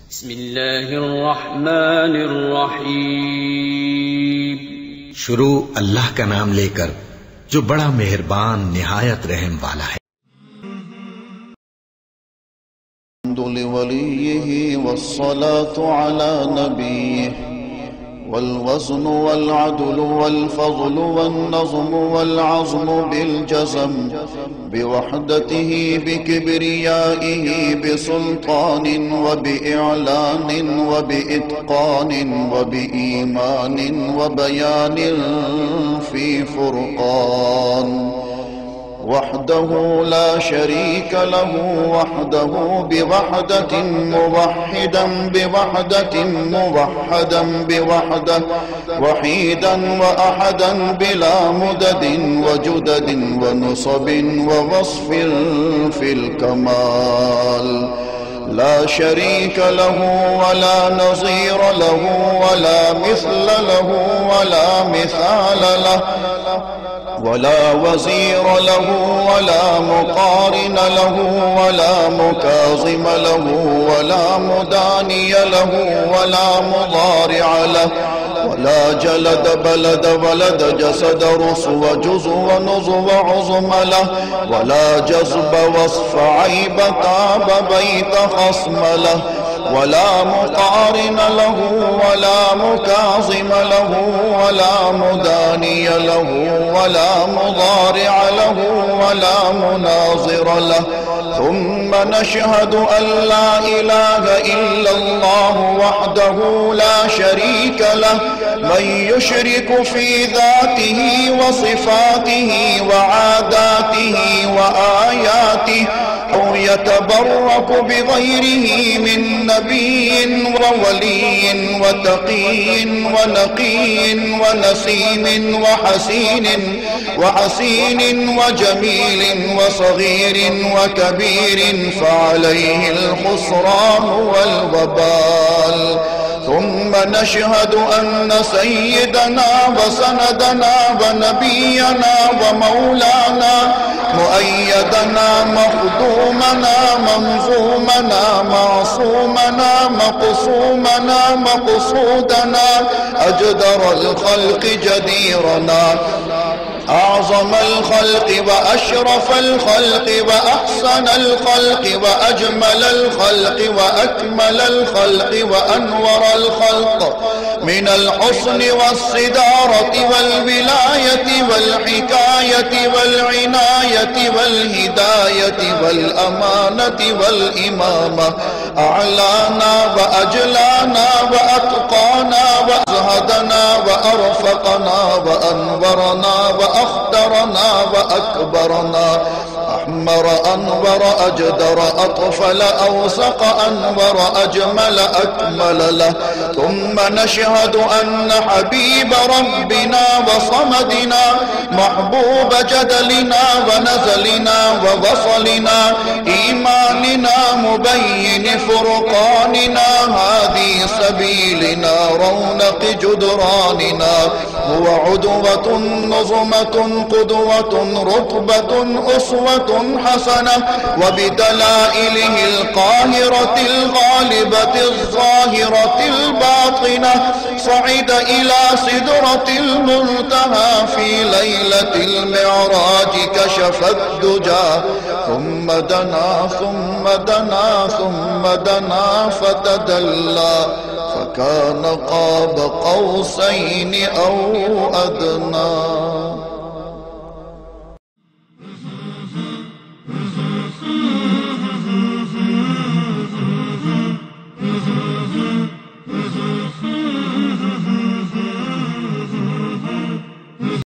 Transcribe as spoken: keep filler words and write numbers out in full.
बिस्मिल्लाहिर्रहमानिर्रहीम। शुरू अल्लाह का नाम लेकर जो बड़ा मेहरबान निहायत रहम वाला है। लिवलिय्यिही वस्सलातु अला नबिय्यिही वल्वज़्नु वल्अदलु वल्फ़ज़्लु वन्नज़्मु वल्अज़्मु बिलजज़म बिवहदतिही बिकिब्रियाइही बिसुल्तानिन व बिइअलानिन व बिइत्क़ानिन व बिईमानिन व बयानिन फ़ी फ़ुरक़ान वहदहु ला शरीक लहु वहदहु बिवहदतिन मुवह्हिदन बिवहदतिन मुवह्हदन बिवहदह वहीदन व अहदन बिला मुददिन व जुददिन व नुसबिन व वस्फिन फिल कमाल ला शरीक लहु वला नज़ीर लहु वला मिस्ल लहु वला मिसाल लहु वला वज़ीर लहु वला मुक़ारिन लहु वला मुकाज़िम लहु वला मुदानिय लहु वला मुदारिअ लहु वला जलद बलद वलद जसद रुस्व जुज़्व नुज़्व उज़्म लहु वला जज़्ब वस्फ़ ऐब ताब बैत ख़स्म लहु वला मुक़ारिन लहु वला मुकाज़िम लहु वला मुदानिय लहु वला मुदारिअ लहु वला मुनाज़िर लहु थुम्मा नशहदु अन ला इलाहा इल्लल्लाहु वहदहु ला शरीक लहु मन युशरिकु फ़ी ज़ातिही व सिफ़ातिही व आदातिही व आयातिही औ यतबर्रकु बिग़ैरिही मिन नबिय्यिन व वलिय्यिन व तक़िय्यिन व नक़िय्यिन व नसीमिन व हसीनिन व हसीनिन व जमीलिन व सग़ीरिन व कबीरिन फ़अलैहिल ख़ुस्रान वल वबाल ثم نشهد أن سيدنا وسندنا ونبينا ومولانا مؤيدنا مخدومنا منظومنا معصومنا مقصومنا مقصودنا أجدر الخلق جديرنا أعظم الخلق وأشرف الخلق وأحسن الخلق وأجمل الخلق وأكمل الخلق وأنور الخلق من الحسن والصدارة والولاية والحكاية والعناية والهداية والأمانة والإمامة أعلانا وأجلانا وأتقانا وأزهدنا وأرفقنا وأنورنا وأخدرنا وأكبرنا أحمر أنور أجدر أطفل أوسق أنور أجمل أكمل له ثم نشهد أن حبيب ربنا وصمدنا محبوب جدلنا ونزلنا ووصلنا إيماننا مبين فرقاننا هذه سبيلنا رونق جدراننا هو عدوة نظمة قدوة رتبة أسوة حسنة وبدلائله القاهرة الغالبة الظاهرة الباطنة صعد إلى سدرة المنتهى في ليلة المعراج كشف الدجى ثم دنا ثم دنا ثم دنا فتدلى فكان قاب قوسين أو أدنى.